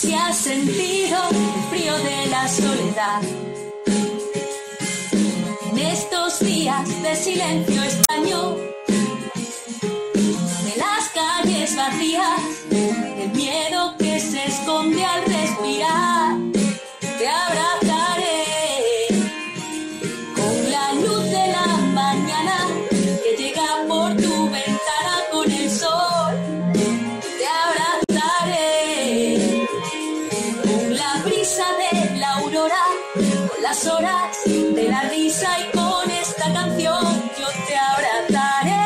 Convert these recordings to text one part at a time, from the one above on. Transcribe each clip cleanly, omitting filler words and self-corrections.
si has sentido el frío de la soledad. En estos días de silencio extraño, de las calles vacías, el miedo que se esconde al respirar, te abrazaré con la luz de la mañana que llega por tu ventana con el sol. Te abrazaré con la brisa de la aurora, con las horas de la risa y con esta canción yo te abrazaré.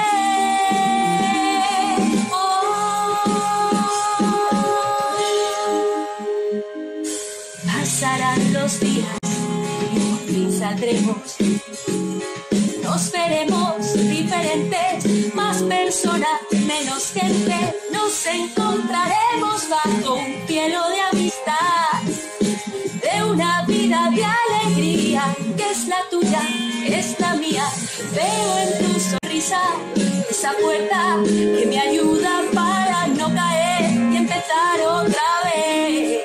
Pasarán los días y por fin saldremos. Nos veremos diferentes, más personas, menos gente. Nos encontraremos bajo un cielo de amistad, de una vida de alegría, que es la tuya, es la mía. Veo en tu sonrisa esa puerta que me ayuda para no caer y empezar otra vez.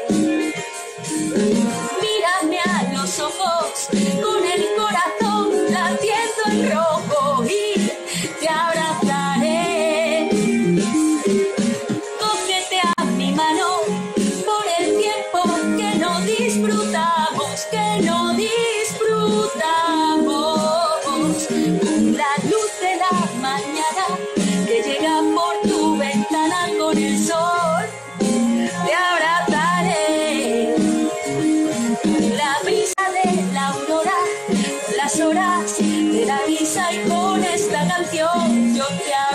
Mírame a los ojos con el corazón latiendo en rojo y te abrazaré. Cógete a mi mano por el tiempo que no disfrutamos, con la luz de la mañana que llega por tu ventana con el sol. Te abrazaré, la brisa de la aurora, las horas de la risa y con esta canción yo te